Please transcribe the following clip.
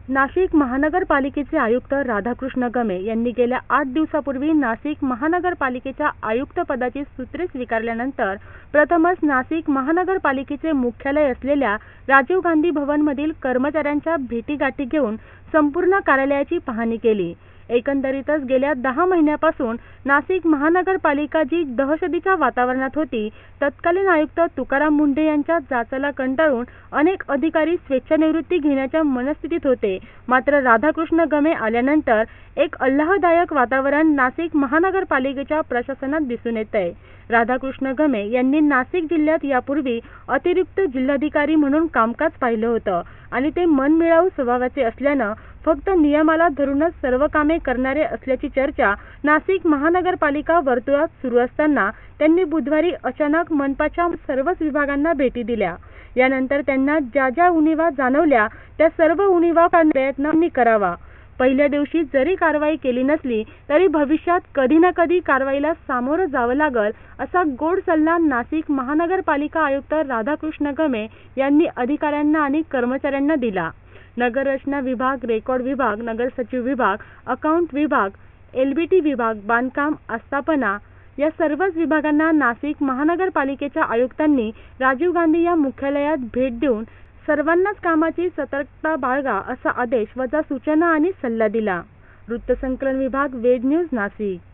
नाशिक महानगरपालिकेचे आयुक्त राधाकृष्ण गमे यांनी गेल्या 8 दिवसापूर्वी नाशिक महानगरपालिकेच्या आयुक्तपदाची सूत्रे स्वीकारल्यानंतर प्रथमच नाशिक महानगरपालिकेचे मुख्यालय असलेल्या राजीव गांधी भवनमधील कर्मचाऱ्यांच्या भेटीगाठी घेऊन संपूर्ण कार्यालयाची पाहणी केली। एकंदरीतच गेल्या 10 महिन्यापासून नाशिक महानगरपालिका जी दहशतीच्या वातावरणात होती, तत्कालीन आयुक्त तुकाराम मुंढे यांच्या जाचाला कंटाळून अनेक अधिकारी स्वेच्छानिवृत्ती घेण्याच्या मनस्थितीत होते। मात्र राधाकृष्ण गमे आल्यानंतर एक आल्हाददायक वातावरण नाशिक महानगरपालिकेच्या प्रशासनात दिसून येतंय। राधाकृष्ण गमे यांनी नाशिक जिल्ह्यात यापूर्वी अतिरिक्त जिल्हाधिकारी म्हणून कामकाज पाहिलं होतं आणि ते मनमिळावू स्वभावाचे असल्यानं फक्त नियमाला धरूनच सर्व कामे करणारे असल्याची चर्चा नाशिक महानगरपालिका वर्तुळात सुरू असताना त्यांनी बुधवारी अचानक मनपाच्या सर्वच विभागांना भेटी दिल्या। यानंतर त्यांना ज्या उणिवा जाणवल्या त्या सर्व उणिवा प्रयत्नांनी करावा। पहिल्या दिवशी जरी कारवाई केली नसली तरी भविष्यात कधी ना कधी कारवाईला सामोरं जावं लागल असा गोड सल्ला नाशिक महानगरपालिका आयुक्त राधाकृष्ण गमे यांनी अधिकाऱ्यांना आणि कर्मचाऱ्यांना दिला। नगर रचना विभाग, रेकॉर्ड विभाग, नगर सचिव विभाग, अकाउंट विभाग, LBT विभाग, बांधकाम आस्थापना या सर्वच विभागांना नाशिक महानगरपालिकेच्या आयुक्तांनी राजीव गांधी या मुख्यालयात भेट देऊन सर्वांनाच कामाची सतर्कता बाळगा असा आदेश वजा सूचना आणि सल्ला दिला। वृत्तसंकलन विभाग, वेद न्यूज, नाशिक।